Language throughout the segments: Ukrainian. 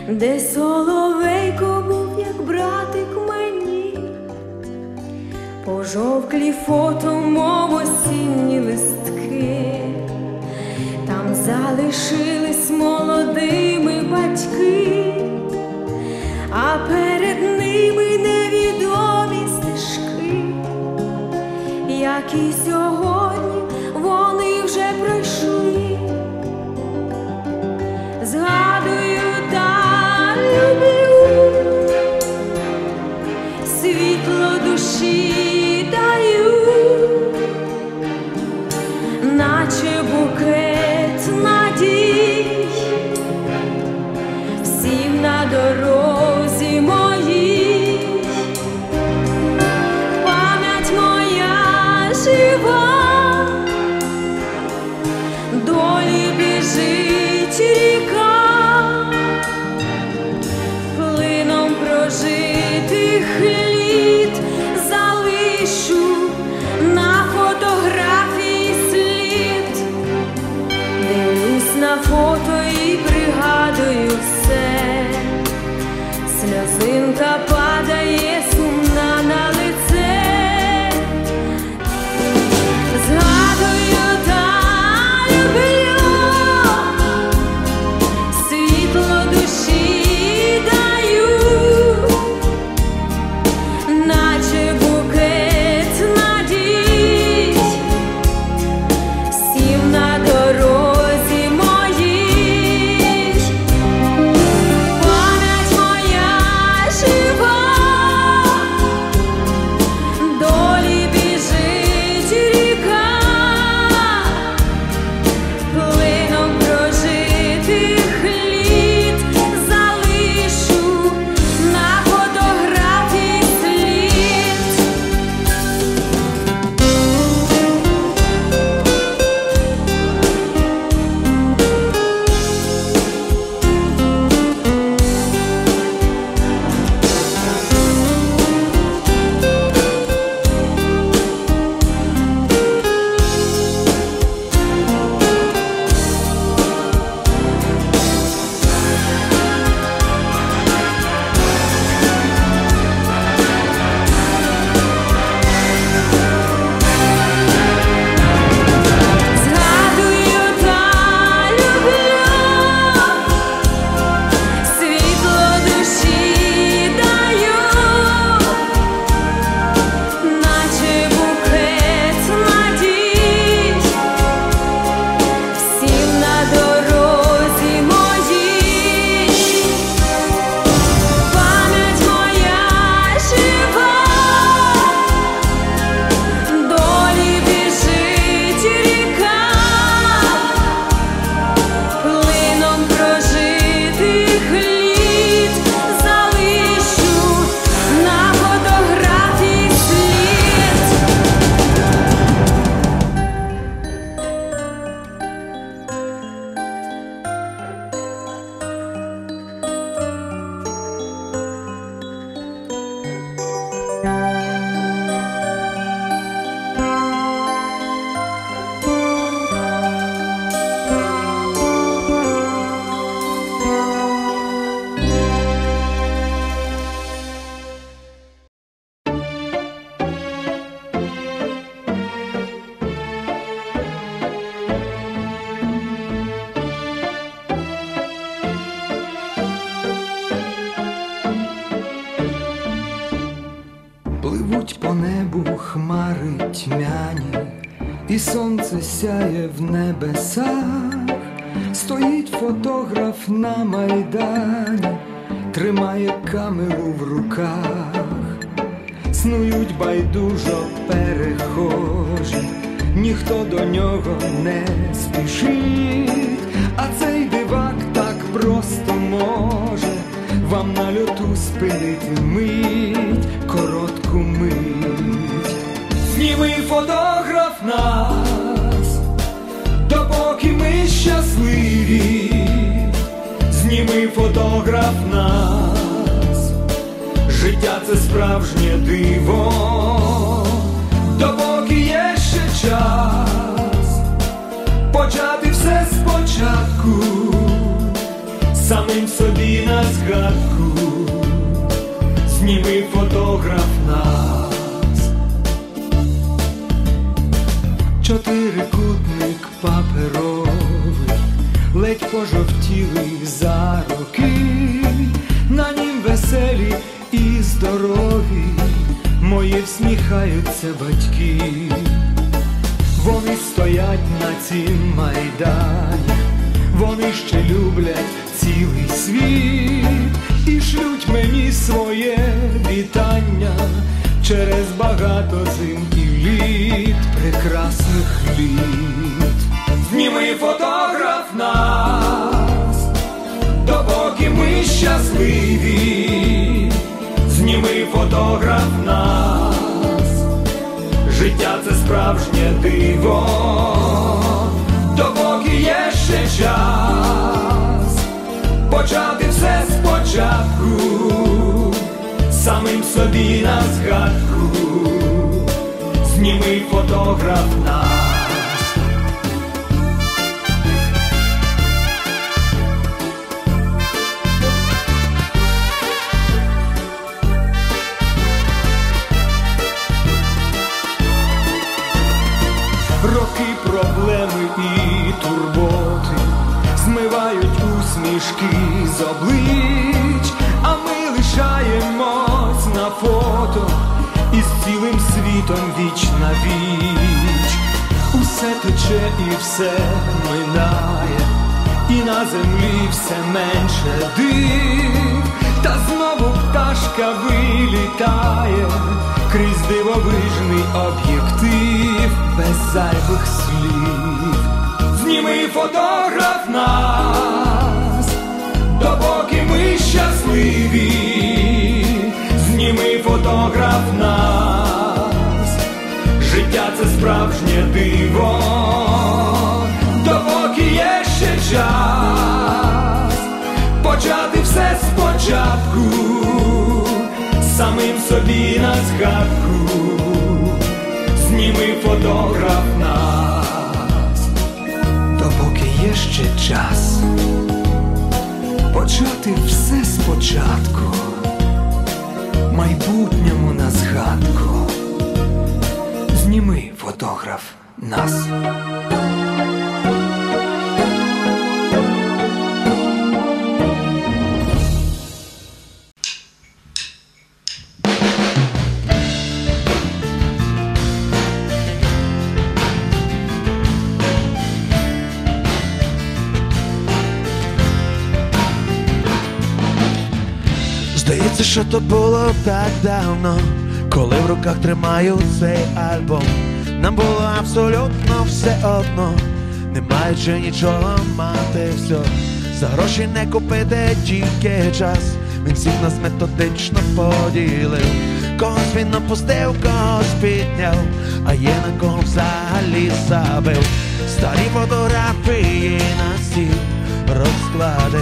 де соловейко був, як братик мені, пожовклі фото, мов осінні листки, там залишились молодими батьки, а перед ними невідомі стежки, які сьогодні вони вже пройшли. Згадую та люблю, світло душі даю, наче букет надій, всім на дорозі моїй. Пам'ять моя жива, долі біжить ріка, плином прожитих літ залишу на фотографії слід. Дивлюсь на фото і пригадую все, сльозинка падає сумна на лице. Згадую та люблю, світло душі даю, наче букет надій, всім на дорозі моїй. Пам'ять моя жива, долі біжить ріка, плином прожитих літ залишу на фотографії слід. Згадую та люблю, світло душі даю, наче букет надій, всім на дорозі моїй. Пам'ять моя жива, долі біжить ріка, плином прожитих літ залишу на фотографії слід. Пливуть по небу хмари тьмяні, і сонце сяє в небесах. Стоїть фотограф на майдані, тримає камеру в руках. Снують байдужо перехожі, ніхто до нього не спішить. А цей дивак так просто може вам на льоту спинити мить, коротку мить. Зніми, фотограф, нас, допоки ми щасливі. Зніми, фотограф, нас, життя це справжнє диво. Допоки є ще час почати все спочатку, самим собі нас чотирикутник паперовий, ледь пожовтілий за роки, на нім веселі і здорові мої всміхаються батьки. Вони стоять на цім майдані, вони ще люблять цілий світ і шлють мені своє вітання через багато зим і літ, прекрасних літ. Зніми, фотограф, нас, допоки ми щасливі. Зніми, фотограф, нас, життя це справжнє диво, допоки є ще час почати все спочатку, самим собі на згадку. Зніми, фотограф, нас. Роки, проблеми і турботи змивають усмішки з облич, а ми лишаємось на фото із цілим світом віч на віч. Усе тече і все минає, і на землі все менше див, та знову пташка вилітає крізь дивовижний об'єктив без зайвих слів. Зніми, фотограф, нас, допоки ми щасливі. Зніми, фотограф, нас, життя це справжнє диво, допоки є ще час почати все спочатку, самим собі на згадку. Зніми, фотограф, нас, допоки є ще час почати все спочатку, майбутньому на згадку. Зніми, фотограф, нас. Здається, що то було так давно, коли в руках тримаю цей альбом. Нам було абсолютно все одно, не маючи нічого, мати все. За гроші не купити, тільки час. Він всіх нас методично поділив. Когось він опустив, когось підняв, а є на кого взагалі забив. Старі фотографії на стіл розклади,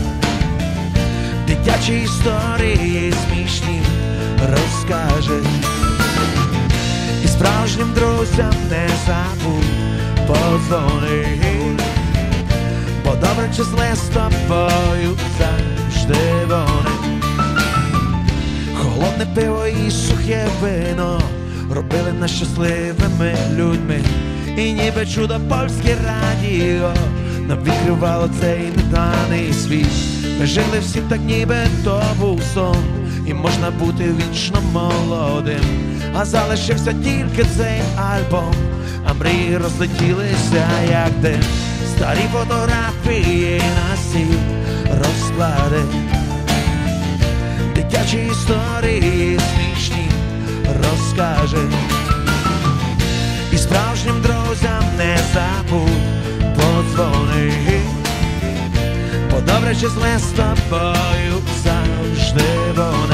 дитячі історії смішні розкаже. І справжнім друзям не забудь подзвони, бо добре чи зле з тобою завжди вони. Холодне пиво і сухе вино робили нас щасливими людьми. І ніби чудо польське радіо нам відкривало цей неданий світ. Ми жили всі так, ніби то був сон, і можна бути вічно молодим. А залишився тільки цей альбом, а мрії розлетілися як дим. Старі фотографії на стіл розклади, дитячі історії смішні розкаже. І справжнім друзям не забудь подзвони, бо добре чи зле з тобою завжди вони.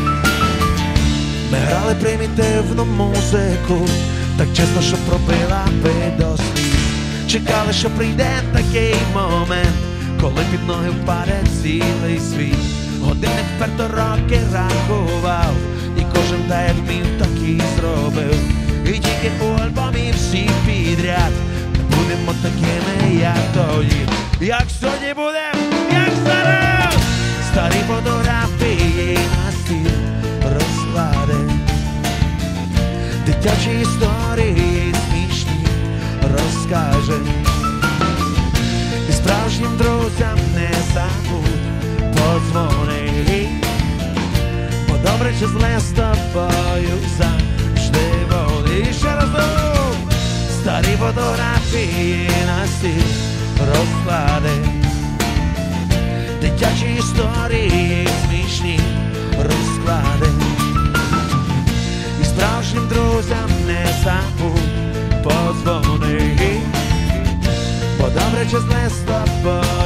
Ми грали примітивну музику, так чесно, що пробила би до сліз. Чекали, що прийде такий момент, коли під ноги впаде цілий світ. Годинник вперто роки рахував, і кожен так як вмів, так і зробив. І тільки у альбомі всі підряд ми будемо такими, як тоді. Як сьогодні будем, як зараз. Старі фотографії на стіл розклади, дитячі історії смішні розкаже. І справжнім друзям не забудь подзвони, бо добре чи зле з тобою завжди буде. І ще разом старі фотографії на стіл розклади, дитячі історії смішні розклади. І справжнім друзям не забудь подзвони, бо добре чи зле з тобою